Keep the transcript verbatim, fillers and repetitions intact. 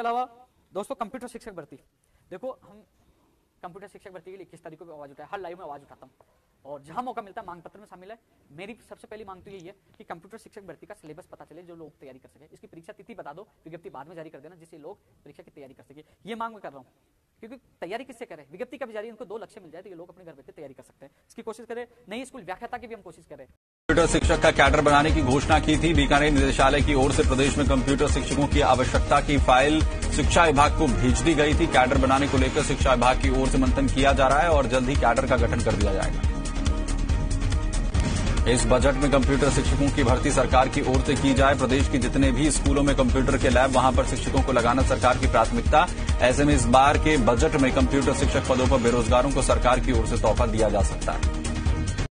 अलावा दोस्तों कंप्यूटर शिक्षक भर्ती, देखो हम कंप्यूटर शिक्षक भर्ती के लिए इक्कीस तारीख को आवाज उठाए, हर लाइव में आवाज उठाता हूँ और जहां मौका मिलता है मांग पत्र में शामिल है। मेरी सबसे पहली मांग तो यही है कि कंप्यूटर शिक्षक भर्ती का सिलेबस पता चले, जो लोग तैयारी कर सके। इसकी परीक्षा तिथि बता दो, विज्ञप्ति बाद में जारी कर देना, जिससे लोग परीक्षा की तैयारी कर सके। ये मांग मैं कर रहा हूँ, क्योंकि तैयारी किससे करें, विज्ञप्ति का भी जारी, उनको दो लक्ष्य मिल जाए तो ये लोग अपने घर बैठे तैयारी कर सकते हैं। इसकी कोशिश करें। नई स्कूल व्याख्याता की भी हम कोशिश करें। कंप्यूटर शिक्षक का कैडर बनाने की घोषणा की थी। बीकानेर निदेशालय की ओर से प्रदेश में कंप्यूटर शिक्षकों की आवश्यकता की फाइल शिक्षा विभाग को भेज दी गई थी। कैडर बनाने को लेकर शिक्षा विभाग की ओर से मंथन किया जा रहा है और जल्द ही कैडर का गठन कर दिया जाएगा। इस बजट में कंप्यूटर शिक्षकों की भर्ती सरकार की ओर से की जाए। प्रदेश के जितने भी स्कूलों में कंप्यूटर के लैब, वहां पर शिक्षकों को लगाना सरकार की प्राथमिकता। ऐसे में इस बार के बजट में कंप्यूटर शिक्षक पदों पर बेरोजगारों को सरकार की ओर से तोहफा दिया जा सकता है।